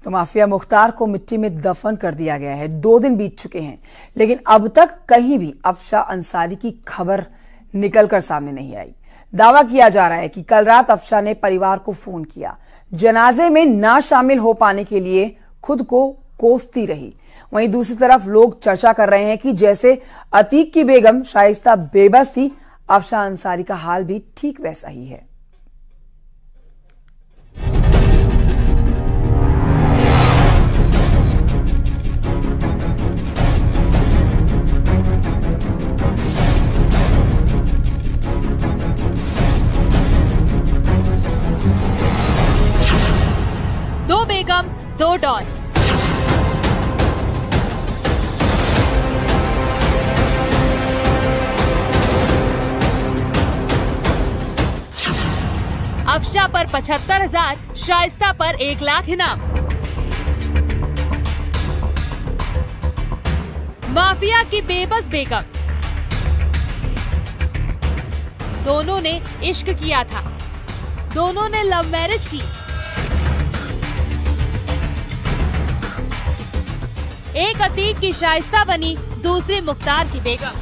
तो माफिया मुख्तार को मिट्टी में दफन कर दिया गया है। 2 दिन बीत चुके हैं, लेकिन अब तक कहीं भी अफशा अंसारी की खबर निकलकर सामने नहीं आई। दावा किया जा रहा है कि कल रात अफशा ने परिवार को फोन किया, जनाजे में ना शामिल हो पाने के लिए खुद को कोसती रही। वहीं दूसरी तरफ लोग चर्चा कर रहे हैं कि जैसे अतीक की बेगम शाइस्ता बेबस थी, अफशा अंसारी का हाल भी ठीक वैसा ही है। दो बेगम, दो डॉन। अफशा पर 75,000, शाइस्ता पर 1 लाख इनाम। माफिया की बेबस बेगम। दोनों ने इश्क किया था, दोनों ने लव मैरिज की। एक अतीक की शाइस्ता बनी, दूसरी मुख्तार की बेगम।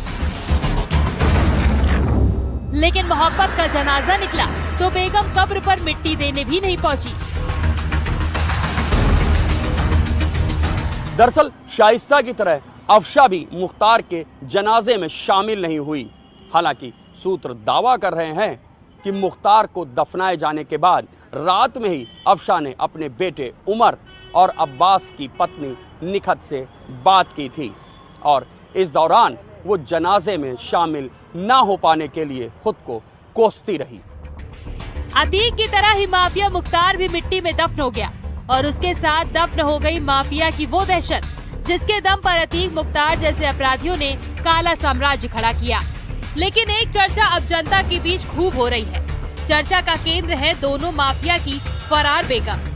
लेकिन मोहब्बत का जनाजा निकला तो बेगम कब्र पर मिट्टी देने भी नहीं पहुंची। दरअसल शाइस्ता की तरह अफशा भी मुख्तार के जनाजे में शामिल नहीं हुई। हालांकि सूत्र दावा कर रहे हैं कि मुख्तार को दफनाए जाने के बाद रात में ही अफशा ने अपने बेटे उमर और अब्बास की पत्नी निखत से बात की थी और इस दौरान वो जनाजे में शामिल ना हो पाने के लिए खुद को कोसती रही। अतीक की तरह ही माफिया मुख्तार भी मिट्टी में दफन हो गया और उसके साथ दफन हो गई माफिया की वो दहशत जिसके दम पर अतीक मुख्तार जैसे अपराधियों ने काला साम्राज्य खड़ा किया। लेकिन एक चर्चा अब जनता के बीच खूब हो रही है। चर्चा का केंद्र है दोनों माफिया की फरार बेगम।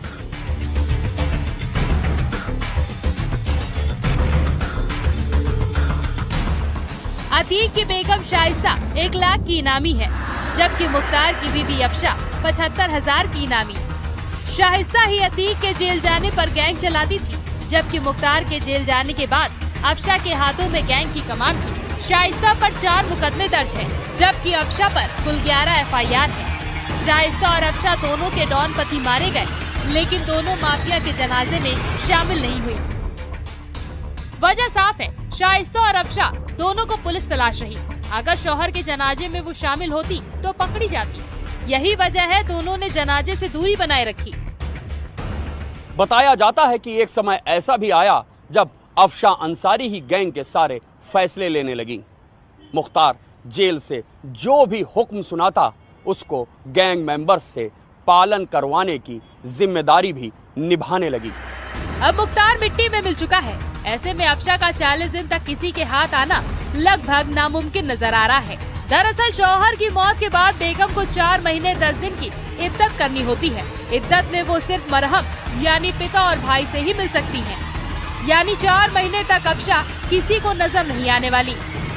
अतीक की बेगम शाइस्ता 1 लाख की इनामी है, जबकि मुख्तार की बीवी अफशा 75,000 की इनामी। शाइस्ता ही अतीक के जेल जाने पर गैंग चलाती थी, जबकि मुख्तार के जेल जाने के बाद अफशा के हाथों में गैंग की कमान थी। शाइस्ता पर 4 मुकदमे दर्ज हैं, जबकि अफशा पर कुल 11 FIR है। शाइस्ता और अफशा दोनों के डॉन पति मारे गए, लेकिन दोनों माफिया के जनाजे में शामिल नहीं हुई। वजह साफ है, शाइस्ता और अफशा दोनों को पुलिस तलाश रही। अगर शौहर के जनाजे में वो शामिल होती तो पकड़ी जाती। यही वजह है दोनों ने जनाजे से दूरी बनाए रखी। बताया जाता है कि एक समय ऐसा भी आया जब अफशा अंसारी ही गैंग के सारे फैसले लेने लगी। मुख्तार जेल से जो भी हुक्म सुनाता उसको गैंग मेंबर्स से पालन करवाने की जिम्मेदारी भी निभाने लगी। अब मुख्तार मिट्टी में मिल चुका है, ऐसे में अफशा का 40 दिन तक किसी के हाथ आना लगभग नामुमकिन नजर आ रहा है। दरअसल शौहर की मौत के बाद बेगम को 4 महीने 10 दिन की इद्दत करनी होती है। इद्दत में वो सिर्फ मरहम यानी पिता और भाई से ही मिल सकती हैं। यानी 4 महीने तक अफशा किसी को नजर नहीं आने वाली।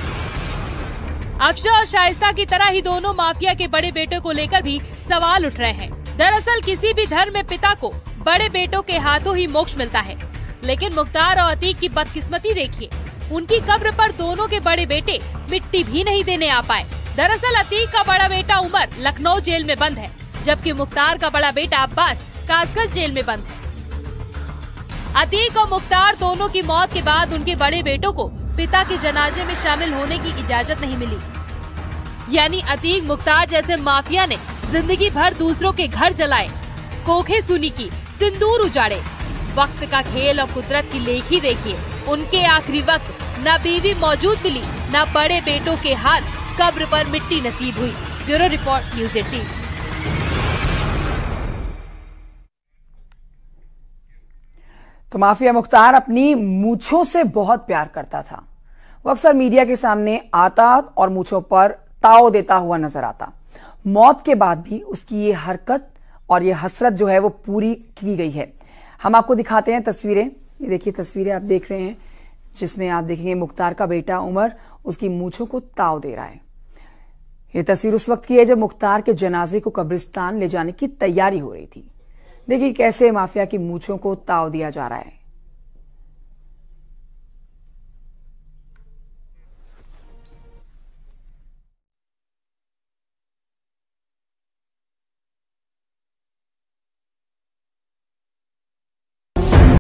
अफशा और शाइस्ता की तरह ही दोनों माफिया के बड़े बेटे को लेकर भी सवाल उठ रहे हैं। दरअसल किसी भी धर्म में पिता को बड़े बेटों के हाथों ही मोक्ष मिलता है, लेकिन मुख्तार और अतीक की बदकिस्मती देखिए, उनकी कब्र पर दोनों के बड़े बेटे मिट्टी भी नहीं देने आ पाए। दरअसल अतीक का बड़ा बेटा उमर लखनऊ जेल में बंद है, जबकि मुख्तार का बड़ा बेटा अब्बास कासगंज जेल में बंद है। अतीक और मुख्तार दोनों की मौत के बाद उनके बड़े बेटों को पिता के जनाजे में शामिल होने की इजाजत नहीं मिली। यानी अतीक मुख्तार जैसे माफिया ने जिंदगी भर दूसरों के घर जलाए, कोखे सुनी की, सिंदूर उजाड़े। वक्त का खेल और कुदरत की लेखी देखिए, उनके आखिरी वक्त न बीवी मौजूद मिली, न बड़े बेटों के हाथ कब्र पर मिट्टी नसीब हुई। Bureau report, news 18। तो माफिया मुख्तार अपनी मूंछों से बहुत प्यार करता था। वो अक्सर मीडिया के सामने आता और मूंछों पर ताव देता हुआ नजर आता। मौत के बाद भी उसकी ये हरकत और ये हसरत जो है वो पूरी की गई है। हम आपको दिखाते हैं तस्वीरें। ये देखिए तस्वीरें आप देख रहे हैं, जिसमें आप देखेंगे मुख्तार का बेटा उमर उसकी मूंछों को ताव दे रहा है। ये तस्वीर उस वक्त की है जब मुख्तार के जनाजे को कब्रिस्तान ले जाने की तैयारी हो रही थी। देखिए कैसे माफिया की मूंछों को ताव दिया जा रहा है।